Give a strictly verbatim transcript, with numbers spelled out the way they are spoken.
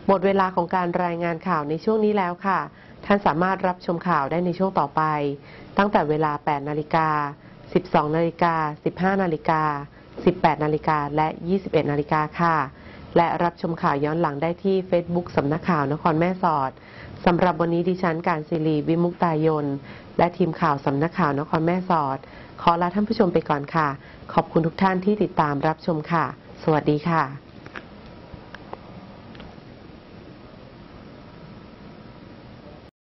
หมดเวลาของการรายงานข่าวในช่วงนี้แล้วค่ะท่านสามารถรับชมข่าวได้ในช่วงต่อไปตั้งแต่เวลา แปดนาฬิกา สิบสองนาฬิกา สิบห้านาฬิกา สิบแปดนาฬิกา และ ยี่สิบเอ็ดนาฬิกาค่ะและรับชมข่าวย้อนหลังได้ที่ เฟซบุ๊ก สำนักข่าวนครแม่สอดสำหรับวันนี้ดิฉันการศิรีวิมุกตายนและทีมข่าวสำนักข่าวนครแม่สอดขอลาท่านผู้ชมไปก่อนค่ะขอบคุณทุกท่านที่ติดตามรับชมค่ะสวัสดีค่ะ